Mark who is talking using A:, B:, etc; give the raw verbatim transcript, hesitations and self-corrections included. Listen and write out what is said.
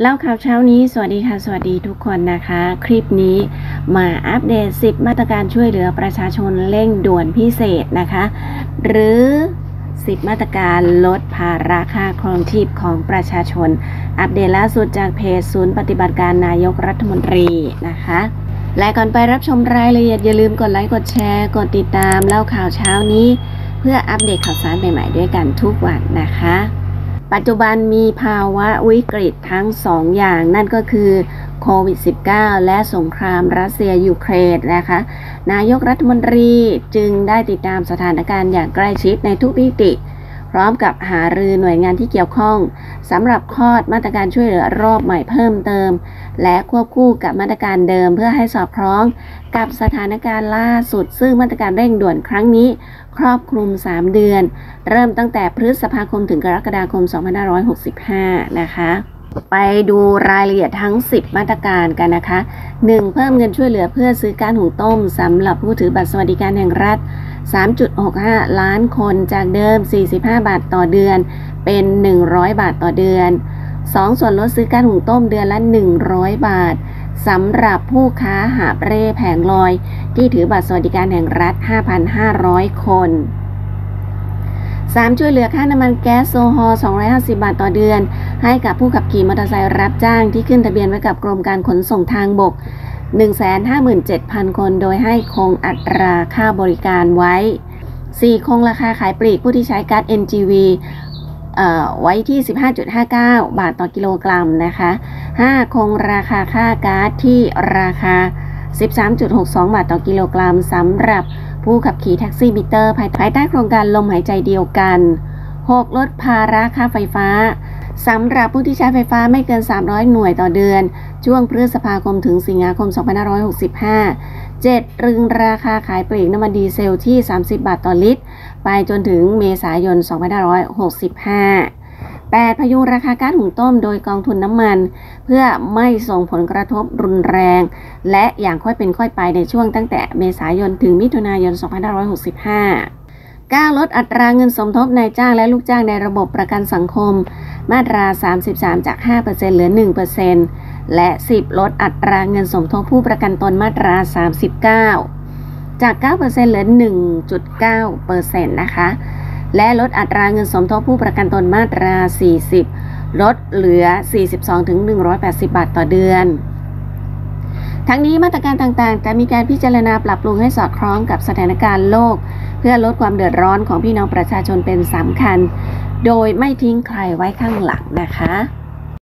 A: เล่าข่าวเช้านี้สวัสดีค่ะสวัสดีทุกคนนะคะคลิปนี้มาอัปเดตสิบมาตรการช่วยเหลือประชาชนเร่งด่วนพิเศษนะคะหรือสิบมาตรการลดภาระค่าครองชีพของประชาชนอัปเดตล่าสุดจากเพจศูนย์ปฏิบัติการนายกรัฐมนตรีนะคะและก่อนไปรับชมรายละเอียดอย่าลืมกดไลค์กดแชร์กดติดตามเล่าข่าวเช้านี้เพื่ออัปเดตข่าวสารใหม่ๆด้วยกันทุกวันนะคะปัจจุบันมีภาวะวิกฤตทั้งสองอย่างนั่นก็คือโควิด สิบเก้า และสงครามรัสเซียยูเครนนะคะนายกรัฐมนตรีจึงได้ติดตามสถานการณ์อย่างใกล้ชิดในทุกมิติพร้อมกับหารือหน่วยงานที่เกี่ยวข้องสำหรับคลอดมาตรการช่วยเหลือรอบใหม่เพิ่มเติมและควบคู่กับมาตรการเดิมเพื่อให้สอดคล้องกับสถานการณ์ล่าสุดซึ่งมาตรการเร่งด่วนครั้งนี้ครอบคลุมสามเดือนเริ่มตั้งแต่พฤษภาคมถึงกรกฎาคมสองพันห้าร้อยหกสิบห้านะคะไปดูรายละเอียดทั้งสิบมาตรการกันนะคะ หนึ่ง. เพิ่มเงินช่วยเหลือเพื่อซื้อก๊าซหุงต้มสำหรับผู้ถือบัตรสวัสดิการแห่งรัฐ สามจุดหกห้า ล้านคนจากเดิมสี่สิบห้าบาทต่อเดือนเป็นหนึ่งร้อยบาทต่อเดือน สอง. ส่วนลดซื้อก๊าซหุงต้มเดือนละหนึ่งร้อยบาทสำหรับผู้ค้าหาบเร่แผงลอยที่ถือบัตรสวัสดิการแห่งรัฐ ห้าพันห้าร้อย คน สาม. ช่วยเหลือค่าน้ำมันแก๊สโซฮอล์สองร้อยห้าสิบบาทต่อเดือนให้กับผู้ขับขี่มอเตอร์ไซค์รับจ้างที่ขึ้นทะเบียนไว้กับกรมการขนส่งทางบก หนึ่งแสนห้าหมื่นเจ็ดพัน คนโดยให้คงอัตราค่าบริการไว้ สี่. คงราคาขายปลีกผู้ที่ใช้ก๊าซ เอ็น จี วี เอ่อไว้ที่ สิบห้าจุดห้าเก้า บาทต่อกิโลกรัมนะคะ ห้า. คงราคาค่าก๊าซที่ราคา สิบสามจุดหกสอง บาทต่อกิโลกรัมสำหรับผู้ขับขี่แท็กซี่มิเตอร์ภายใต้โครงการลมหายใจเดียวกัน หก. ลดภาระค่าไฟฟ้าสำหรับผู้ที่ใช้ไฟฟ้าไม่เกินสามร้อยหน่วยต่อเดือนช่วงพฤษภาคมถึงสิงหาคมสองพันห้าร้อยหกสิบห้า เจ็ด. ตรึงราคาขายปลีกน้ำมันดีเซลที่สามสิบบาทต่อลิตรไปจนถึงเมษายนสองพันห้าร้อยหกสิบห้า แปด. พยุงราคาก๊าซหุงต้มโดยกองทุนน้ำมันเพื่อไม่ส่งผลกระทบรุนแรงและอย่างค่อยเป็นค่อยไปในช่วงตั้งแต่เมษายนถึงมิถุนายนสองพันห้าร้อยหกสิบห้า เก้า. ลดอัตราเงินสมทบนายจ้างและลูกจ้างในระบบประกันสังคมมาตราสามสิบสามจาก ห้าเปอร์เซ็นต์ เหลือ หนึ่งเปอร์เซ็นต์ และ สิบ. ลดอัตราเงินสมทบผู้ประกันตนมาตราสามสิบเก้าจาก เก้าเปอร์เซ็นต์ เหลือ หนึ่งจุดเก้าเปอร์เซ็นต์ นะคะและลดอัตราเงินสมทบผู้ประกันตนมาตราสี่สิบลดเหลือ สี่สิบสองถึงหนึ่งร้อยแปดสิบ บาทต่อเดือนทั้งนี้มาตรการต่างๆจะมีการพิจารณาปรับปรุงให้สอดคล้องกับสถานการณ์โลกเพื่อลดความเดือดร้อนของพี่น้องประชาชนเป็นสำคัญโดยไม่ทิ้งใครไว้ข้างหลังนะคะ